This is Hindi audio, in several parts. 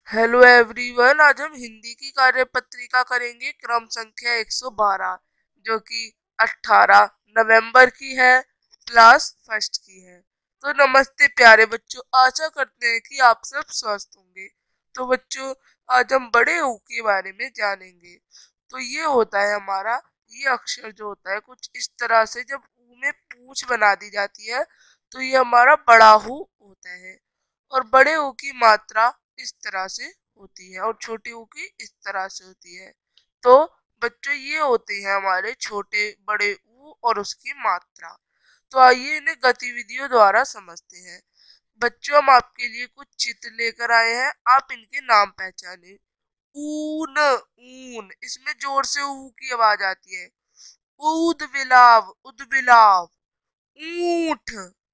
हेलो एवरीवन, आज हम हिंदी की कार्यपत्रिका करेंगे क्रम संख्या 112 जो कि 18 नवंबर की है, क्लास फर्स्ट की है। तो नमस्ते प्यारे बच्चों, आशा करते हैं कि आप सब स्वस्थ होंगे। तो बच्चों, आज हम बड़े ऊ के बारे में जानेंगे। तो ये होता है हमारा, ये अक्षर जो होता है कुछ इस तरह से, जब ऊ में पूंछ बना दी जाती है तो ये हमारा बड़ा हू होता है। और बड़े ऊ की मात्रा इस तरह से होती है और छोटे ऊ की इस तरह से होती है। तो बच्चों, ये होते हैं हमारे छोटे बड़े ऊ और उसकी मात्रा। तो आइए इन्हें गतिविधियों द्वारा समझते हैं। बच्चों, हम आपके लिए कुछ चित्र लेकर आए हैं, आप इनके नाम पहचाने। ऊन, ऊन, इसमें जोर से ऊ की आवाज आती है। ऊद बिलाव, उद बिलाव। ऊंट,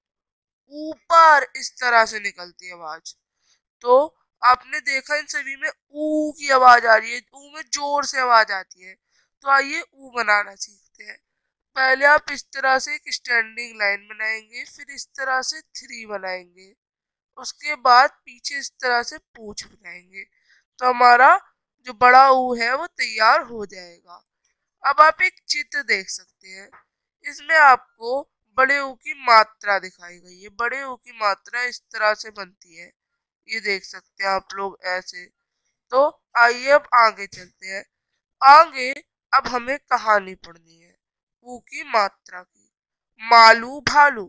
ऊपर, इस तरह से निकलती है आवाज। तो आपने देखा इन सभी में ऊ की आवाज आ रही है, ऊ में जोर से आवाज आती है। तो आइए ऊ बनाना सीखते हैं। पहले आप इस तरह से एक स्टैंडिंग लाइन बनाएंगे, फिर इस तरह से थ्री बनाएंगे, उसके बाद पीछे इस तरह से पूंछ बनाएंगे। तो हमारा जो बड़ा ऊ है वो तैयार हो जाएगा। अब आप एक चित्र देख सकते हैं, इसमें आपको बड़े ऊ की मात्रा दिखाई गई है। बड़े ऊ की मात्रा इस तरह से बनती है, ये देख सकते हैं आप लोग ऐसे। तो आइए अब आगे चलते हैं। आगे अब हमें कहानी पढ़नी है ऊ की मात्रा की। मालू भालू,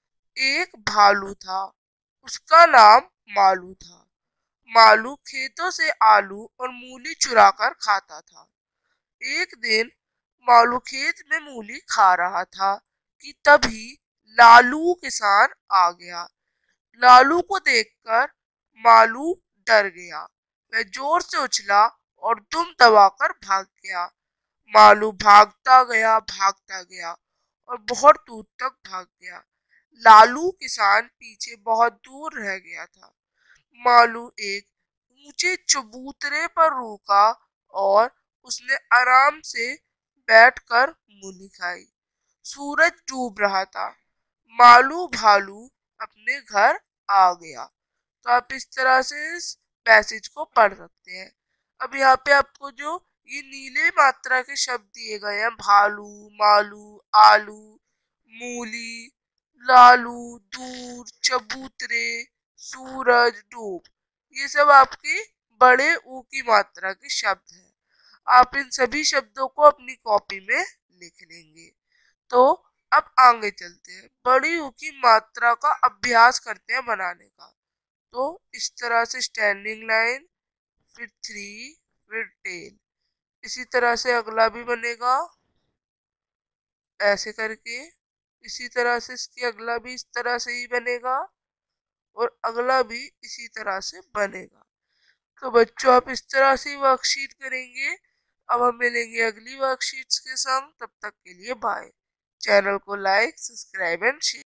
एक भालू था, उसका नाम मालू था। मालू खेतों से आलू और मूली चुरा कर खाता था। एक दिन मालू खेत में मूली खा रहा था कि तभी लालू किसान आ गया। लालू को देखकर मालू डर गया। वह जोर से उछला और दुम दबाकर भाग गया। मालू भागता गया और बहुत दूर तक भाग गया। लालू किसान पीछे बहुत दूर रह गया था। मालू एक ऊंचे चबूतरे पर रुका और उसने आराम से बैठकर मूली खाई। सूरज डूब रहा था। मालू भालू अपने घर आ गया। तो आप इस तरह से इस पैसेज को पढ़ सकते हैं। अब यहाँ पे आपको जो ये नीले मात्रा के शब्द दिए गए हैं, भालू, मालू, आलू, मूली, लालू, दूर, चबूतरे, सूरज, डूब, ये सब आपके बड़े ऊ की मात्रा के शब्द हैं। आप इन सभी शब्दों को अपनी कॉपी में लिख लेंगे। तो अब आगे चलते हैं, बड़ी ऊ की मात्रा का अभ्यास करते हैं बनाने का। तो इस तरह से स्टैंडिंग लाइन, फिर थ्री, फिर टेल, इसी तरह से अगला भी बनेगा ऐसे करके। इसी तरह से इसकी अगला भी इस तरह से ही बनेगा और अगला भी इसी तरह से बनेगा। तो बच्चों, आप इस तरह से वर्कशीट करेंगे। अब हम मिलेंगे अगली वर्कशीट्स के संग, तब तक के लिए बाय। चैनल को लाइक, सब्सक्राइब एंड शेयर।